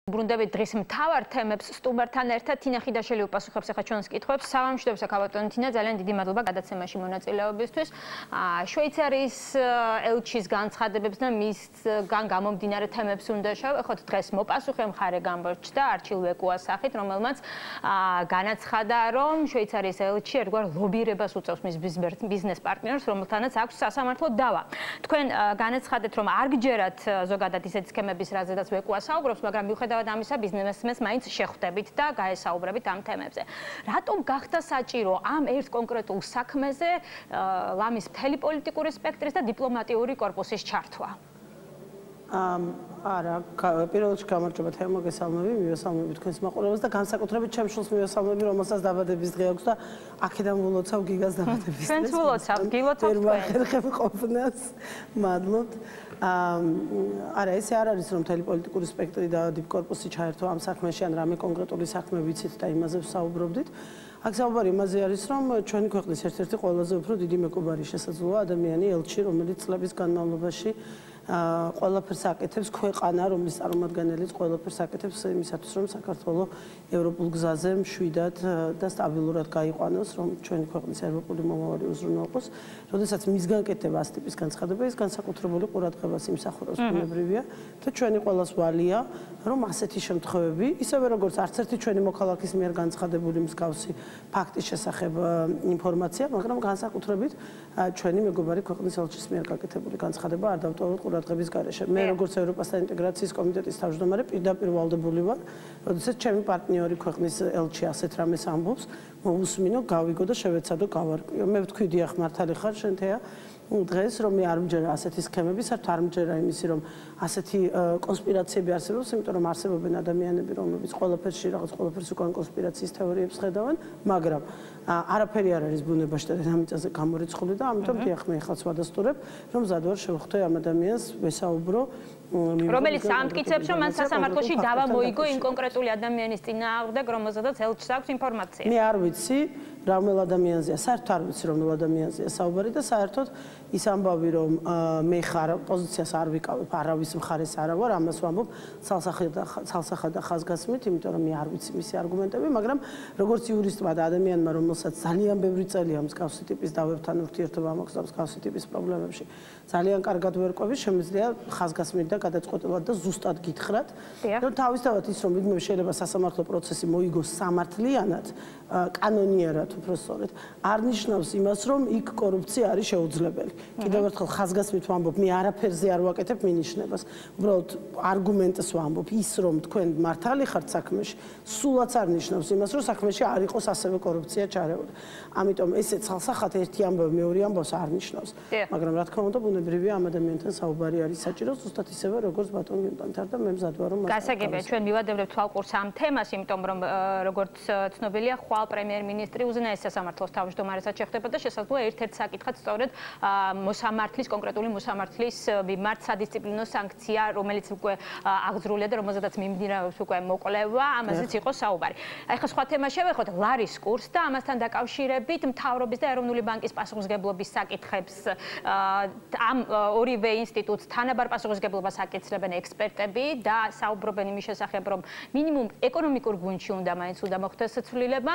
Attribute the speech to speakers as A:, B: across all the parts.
A: ბრუნდებით დღის მთავარ თემებს სტუმართან ერთად თინა ხიდაშელი უპასუხებს ახლა ჩვენს კითხვებს. საღამოშტებსა ქალბატონი თინა, ძალიან დიდი მადლობა გადაცემაში მონაწილეობისთვის. შვეიცარიის ელჩის განცხადებებს და მისგან გამომდინარე თემებს უნდა შევეხოთ. დღეს მოპასუხე მხარე გამორჩა არჩილ ვეკუას სახით, რომელმაც განაცხადა, რომ შვეიცარიის ელჩი ერთგვარ ლობირებას უწევს მის ბიზნეს პარტნიორს, რომელთანაც აქვს სასამართლო დავა. თქვენ განაცხადეთ, რომ არ გჯერათ ზოგადად ისეთი სქემების, რაზედაც ვეკუა საუბრობს, მაგრამ მიუხედავად ამისა ბიზნესმენს მაინც შეხვდებით და გაესაუბრებით ამ თემებზე. რატომ გახდა საჭირო ამ ერთ კონკრეტულ საქმეზე ლამის მთელი პოლიტიკური სპექტრის და დიპლომატიური კორპუსის ჩართვა?
B: არა, პირველ რიგში გამარჯობა თემა მოგესალმები, მივესალმები თქვენს მაყურებელს და განსაკუთრებით ჩემს შულს მივესალმები, რომელსაც დაბადების დღე აქვს და აქედან ვილოცავ გიგას დაბადების დღეს. ჩვენც ვილოცავთ, გილოცავთ თქვენ. ყოფნას. მადლობთ. არა, ესე არ არის რომ მთელი პოლიტიკური სპექტრი და დიპკორპუსი ჩაერთო ამ საქმეში, ან რამე კონკრეტული საქმე ვიცით და იმაზე ვსაუბრობდით. აქ საუბარი იმაზე არის, რომ ჩვენი ქვეყნის ერთ-ერთი ყველაზე უფრო დიდი მეკობარი შესაძლოა ადამიანი ელჩი, რომელიც წლების განმავლობაში ყველაფერს აკეთებს, ქვეყანა, რომლის წარმომადგენელიც ყველაფერს აკეთებს იმისათვის, რომ საქართველო ევროპულ გზაზე მშვიდად და სტაბილურად გაიყვანოს, რომ ჩვენი ქვეყნის ევროპული მომავალი უზრუნველყოს. როდესაც მისგან კეთდება ასეთი ტიპის განცხადება, ის განსაკუთრებული ყურადღებას იმსახურებს ბუნებრივია და ჩვენი ყველას ვალია, რომ ასეთი შემთხვევები, ისევე როგორც არც ერთი ჩვენი მოქალაქის მიერ განცხადებული მსგავსი ფაქტის შესახებ ინფორმაცია, მაგრამ განსაკუთრებით ჩვენი მეგობარი ქვეყნის ელჩის მიერ გაკეთებული განცხადება არ დავტოვოთ ყურადღების გარეშე. მე როგორც ევროპასთან ინტეგრაციის კომიტეტის თავმჯდომარე პირდაპირ ვალდებული ვარ, როდესაც ჩემი პარტნიორი ქვეყნის ელჩი ასეთ რამეს ამბობს, მოусმინო, გავიგო და შევეცადო გავარკვიო. მე ვთქვი, დიახ, მართალი ხარ შენ თეა. დღეს რომ მე არ მჯერა ასეთი სქემები, საერთოდ არ მჯერა იმისი, რომ ასეთი კონსპირაციები არსებობს, იმიტომ რომ არსებობენ ადამიანები, რომლებიც ყველაფერში ყველაფერს უკან კონსპირაციის თეორიებს ხედავენ, მაგრამ არაფერი არ არის ბუნებაში და დედამიწაზე გამორიცხული და ამიტომ დიახ, მე ახლა ვადასტურებ, რომ მზად ვარ შევხვდე ამ ადამიანს, ვესაუბრო,
A: რომელიც ამტკიცებს, რომ მან სასამართლოში დავა მოიგო იმ კონკრეტული ადამიანის წინააღმდეგ, რომელზედაც ელჩს აქვს ინფორმაცია.
B: მე არ ვიცი რომელ ადამიანზეა, საერთოდ არ ვიცი რომელ ადამიანზეა საუბარი და საერთოდ ის ამბავი, რომ მე ხარ პოზიციას არ ვიკავებ, არავის მხარეს არა ვარ, ამას ვამბობ ცალსახად და ხაზგასმით, იმიტომ რომ მე არ ვიცი მისი არგუმენტები, მაგრამ როგორც იურისტმა და ადამიანმა, რომელსაც ძალიან ბევრი წელია მსგავსი ტიპის დავებთან ურთიერთობა მაქვს და მსგავსი ტიპის პრობლემებში, ძალიან კარგად ვერკვევი, შემიძლია ხაზგასმით და გადაწყვეტილად და ზუსტად გითხრათ, რომ თავისთავად ის რომ ვინმე შეიძლება სასამართლო პროცესი მოიგოს სამართლიანად, კანონიერად უბრალოდ არ ნიშნავს იმას, რომ იქ კორუფცია არის შეუძლებელი. კიდევ ერთხელ ხაზგასმით ვამბობ, მე არაფერზე არ ვაკეთებ მინიშნებას. უბრალოდ არგუმენტს ვამბობ, ის რომ თქვენ მართალი ხართ საქმეში, სულაც არ ნიშნავს იმას, რომ საქმეში არ იყოს ასევე კორუფცია ჩარეული. ამიტომ ესე ცალსახად ერთი ამბავი მეორე ამბავს არ ნიშნავს. მაგრამ რა თქმა უნდა, ბუნებრივია ამ ადამიანთან საუბარი არის საჭირო, ზუსტად ისევე როგორც ბატონ გიუტანთან და მე მზად ვარ რომ
A: გასაგებია, ჩვენ მივადევრებთ თვალყურს ამ თემას, იმიტომ რომ როგორც ცნობილია, ხვალ პრემიერ-მინისტრი უზენაეს სასამართლოს თავმჯდომარესაც შეხვდება და შესაძლოა ერთ-ერთ საკითხად სწორედ მოსამართლის, კონკრეტული მოსამართლის მიმართ სადისციპლინო სანქცია, რომელიც უკვე აღძრულია და რომელზედაც მიმდინარეობს უკვე მოკვლევა, ამაზეც იყო საუბარი. აი ხა სხვა თემა შევეხოთ, ლარის კურსს და ამასთან დაკავშირებით მთავრობის და ეროვნული ბანკის პასუხისმგებლობის საკითხებს ამ ორივე ინსტიტუტს თანაბარ პასუხისმგებლობას აკისრებენ ექსპერტები და საუბრობენ იმის შესახებ, რომ მინიმუმ ეკონომიკურ გუნდში უნდა მაინც უნდა მოხდეს ცვლილება.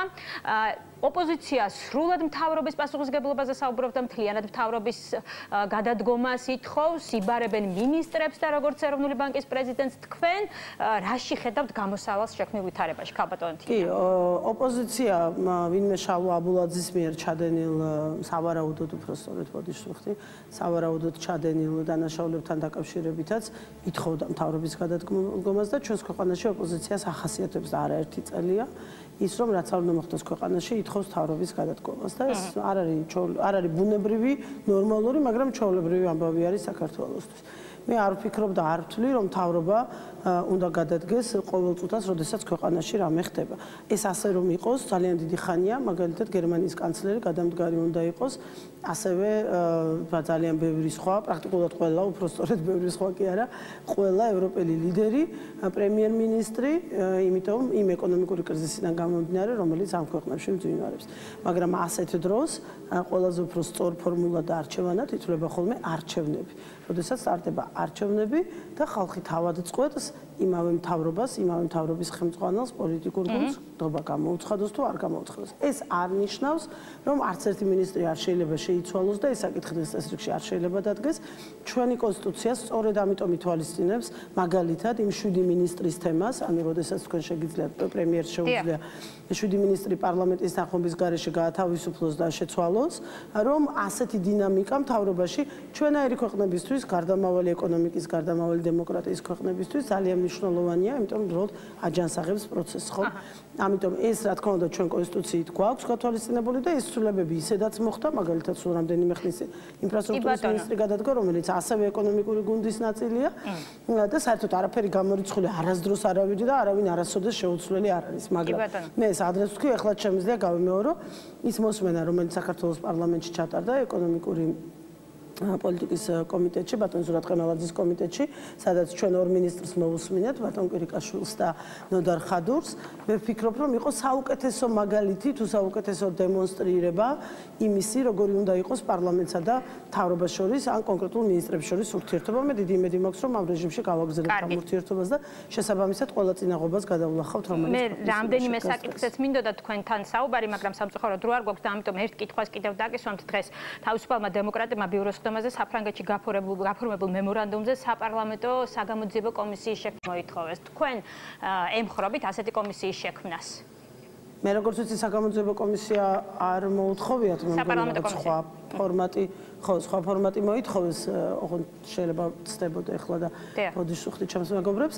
A: ოპოზიცია სრულად მთავრობის პასუხისმგებლობაზე საუბრობს და მთლიანად მთავრობის გადადგომას ითხოვს, იბარებენ მინისტრებს და როგორც ეროვნული ბანკის პრეზიდენტს თქვენ რაში ხედავთ გამოსავალს შექმნილ ვითარებაში, ქალბატონი?
B: კი, ოპოზიცია ვინმე შალვა აბულაძის მიერ ჩადენილ სავარაუდოდ უბრალოდ ბოდიშ ვხდი, სავარაუდოდ ჩადენილ დანაშაულებთან დაკავშირებითაც ითხოვდა მთავრობის გადადგომას და ჩვენს ქვეყანაში ოპოზიციას ახასიათებს და არაერთი წელია ის რომ რაც არ უნდა მოხდეს ქვეყანაში ითხოვს მთავრობის გადადგომას და ეს არ არის ბუნებრივი, ნორმალური, მაგრამ ჩვეულებრივი ამბავი არის საქართველოსთვის. მე არ ვფიქრობ და არ ვთვლი, რომ მთავრობა უნდა გადადგეს ყოველ წუთას, როდესაც ქვეყანაში რამე ხდება. ეს ასე რომ იყოს, ძალიან დიდი ხანია, მაგალითად გერმანიის კანცლერი გადამდგარი უნდა იყოს, ასევე ძალიან ბევრი სხვა, პრაქტიკულად ყველა, უბრალოდ ბევრი სხვა კი არა, ყველა ევროპელი ლიდერი, პრემიერ-მინისტრი, იმიტომ იმ ეკონომიკური კრიზისიდან გამომდინარე, რომელიც ამ ქვეყნებში მძვინვარებს. მაგრამ ასეთ დროს ყველაზე უფრო სწორ ფორმულად და არჩევანად ითვლება ხოლმე არჩევნები. როდესაც სტარტდება არჩევნები და ხალხი თავად წყვეტს იმავე მთავრობას, იმავე მთავრობის ხელმძღვანელს, პოლიტიკურ გუნდს ხდება გამოუცხადოს თუ არ გამოუცხადოს. ეს არ ნიშნავს, რომ არც ერთი მინისტრი არ შეიძლება შეიცვალოს და ეს საკითხი დღეს წესრიგში არ შეიძლება დადგეს. ჩვენი კონსტიტუცია სწორედ ამიტომ ითვალისწინებს მაგალითად იმ 7 მინისტრის თემას, ანუ როდესაც თქვენ შეგიძლიათ პრემიერს შეუძლია 7 მინისტრი პარლამენტის თანხმობის გარეშე გაათავისუფლოს და შეცვალოს, რომ ასეთი დინამიკა მთავრობაში ჩვენაირი ქვეყნებისთვის, გარდამავალი ეკონომიკის, გარდამავალი დემოკრატიის ქვეყნებისთვის ძალიან მნიშვნელოვანია, იმიტომ რომ აჯანსაღებს პროცესს, ხო? ამიტომ ეს რა თქმა უნდა ჩვენ კონსტიტუციით გვაქვს გათვალისწინებული და ეს ცვლილებები ისედაც მოხდა, მაგალითად სულ რამდენიმე ხნის ინფრასტრუქტურის მინისტრი გადადგა, რომელიც ასევე ეკონომიკური გუნდის ნაწილია და საერთოდ არაფერი გამორიცხული არასდროს არავინ და არავინ არასოდეს შეუცვლელი არ არის, მაგრამ მე ეს ადრეს ვთქვი, ეხლა შემიძლია გავიმეორო ის მოსმენა, რომელიც საქართველოს პარლამენტში ჩატარდა ეკონომიკური პოლიტიკის კომიტეტში, ბატონ ზურაბ ყემალაძის კომიტეტში, სადაც ჩვენ ორ მინისტრს მოусმინეთ, ბატონ კვირიკაშვილს და ნოდარ ხადურს. მე ვფიქრობ, რომ იყო საუკეთესო მაგალითი თუ საუკეთესო დემონსტრირება იმისი, როგორი უნდა იყოს პარლამენტსა და მთავრობას შორის, ან კონკრეტულ მინისტრებს შორის ურთიერთობა. მე დიდი იმედი მაქვს, რომ ამ რეჟიმში გავაგზავნებთ ამ ურთიერთობას და შესაბამისად ყველა წინაღობას გადავლახავთ, რომელიც
A: მე რამდენიმე საკითხზეც მინდოდა თქვენთან საუბარი, მაგრამ სამწუხაროდ დრო არ გვაქვს და ამიტომ ერთ კითხვას კიდევ დაგესვამთ დღეს თავისუფალმა დემოკრატებმა ბიუროს ხდომაზე საფრანგეთში გაფორმებულ მემორანდუმზე საპარლამენტო საგამოძიებო კომისიის შექმნა მოითხოვეს. თქვენ ემხრობით ასეთი კომისიის შექმნას?
B: მე როგორც ვიცი, საგამოძიებო კომისია არ მოუთხოვიათ, მე მგონი სხვა ფორმატი, ხო, სხვა ფორმატი მოითხოვეს, ოღონდ შეიძლება ცდებოდა ახლა და ბოდიში ვხდი ჩემს მეგობრებს.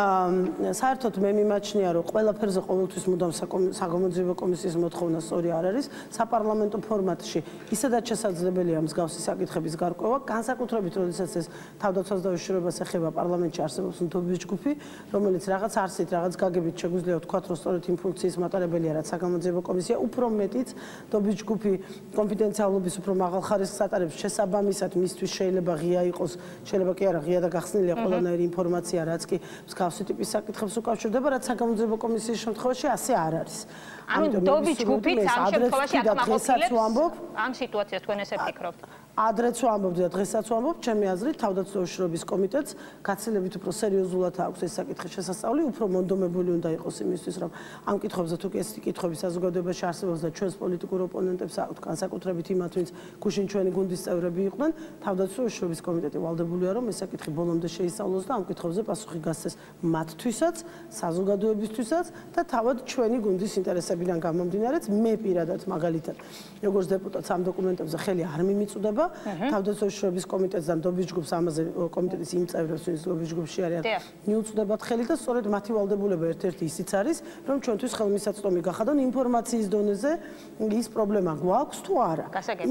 B: საერთოდ მე მიმაჩნია, რომ ყველაფერზე ყოველთვის მუდამ საგამოძიებო კომისიის მოთხოვნა სწორი არ არის. საპარლამენტო ფორმატში ისედაც შესაძლებელია მსგავსი საკითხების გარკვევა, განსაკუთრებით როდესაც ეს თავდაცვას და უშიშროებას ეხება პარლამენტში არსებობს ნდობის ჯგუფი, რომელიც რაღაც არსით, რაღაც გაგებით შეგვიძლია ვთქვათ, რომ სწორედ იმ ფუნქციის მატარებელია, რაც საგამოძიებო კომისია, უფრო მეტიც ნდობის ჯგუფი კონფიდენციალობის უფრო მაღალ ხარისხს ატარებს. შესაბამისად მისთვის შეიძლება ღია იყოს, შეიძლება კი არა ღია და გახსნილია ყველანაირი ინფორმაცია, რაც კი მსგავსი ტიპის საკითხებს უკავშირდება, რაც საგამოძიებო კომისიის შემთხვევაში ასე არ არის.
A: ანუ ნდობის ჯგუფიც ამ შემთხვევაში აკმაყოფილებს ამ სიტუაციას თქვენ ესე ფიქრობთ?
B: ადრეც ვამბობდი და დღესაც ვამბობ, ჩემი აზრით, თავდაცვის და უშიშროების კომიტეტს გაცილებით უფრო სერიოზულად აქვს ეს საკითხი შესასწავლი, უფრო მონდომებული უნდა იყოს იმისთვის, რომ ამ კითხვებზე თუ კი ეს კითხვები საზოგადოებაში არსებობს და ჩვენს პოლიტიკურ ოპონენტებს აქვთ, განსაკუთრებით იმათ, ვინც გუშინ ჩვენი გუნდის წევრები იყვნენ, თავდაცვის და უშიშროების კომიტეტი ვალდებულია, რომ ეს საკითხი ბოლომდე შეისწავლოს და ამ კითხვებზე პასუხი გასცეს მათთვისაც, საზოგადოებისთვისაც და თავად ჩვენი გუნდის ინტერესებიდან გამომდინარეც, მე პირადად მაგალითად, როგორც დეპუტატს ამ დოკუმენტებზე ხელი არ მიმიწვდება თავდაცვის უშიშროების კომიტეტს და ნდობის ჯგუფს ამაზე კომიტეტის იმ წევრებს, ვინც ნდობის ჯგუფში არიან, მიუწვდებათ ხელი და სწორედ მათი ვალდებულება ერთ-ერთი ისიც არის, რომ ჩვენთვის ხელმისაწვდომი გახადონ ინფორმაციის დონეზე ის პრობლემა გვაქვს თუ არა.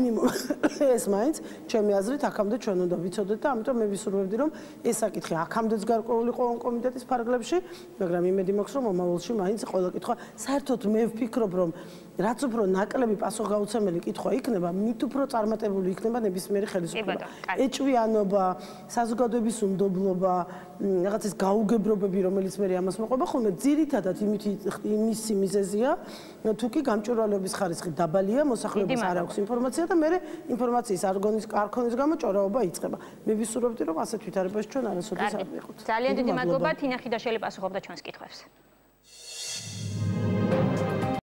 B: ეს მაინც ჩემი აზრით აქამდე ჩვენ უნდა ვიცოდეთ და ამიტომ მე ვისურვებდი, რომ ეს საკითხი აქამდეც გარკვეული იყო კომიტეტის ფარგლებში, მაგრამ იმედი მაქვს, რომ მომავალში მაინც ყველა კითხვა საერთოდ მე ვფიქრობ, რომ რაც უფრო ნაკლები პასუხგაუცემელი კითხვა იქნება, მით უფრო წარმატებული იქნება ნებისმიერი ხელისუფლება. ეჭვიანობა, საზოგადოების უნდობლობა, რაღაც ეს გაუგებრობები, რომელიც მე ამას მოყვება, ხოლმე ძირითადად იმისი მიზეზია, თუ კი გამჭვირვალეობის ხარისხი დაბალია, მოსახლეობას არ აქვს ინფორმაცია და მე ინფორმაციის არქონის გამო ჭორაობა იწყება. მე ვისურვებდი, რომ ასეთ ვითარებაში ჩვენ არასოდეს არ ვიყოთ.
A: ძალიან დიდი მადლობა, თინა ხიდაშელი პასუხობდა ჩვენს კითხვებს.